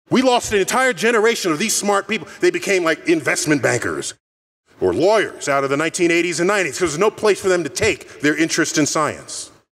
We lost an entire generation of these smart people. They became like investment bankers or lawyers out of the 1980s and 90s because there's no place for them to take their interest in science.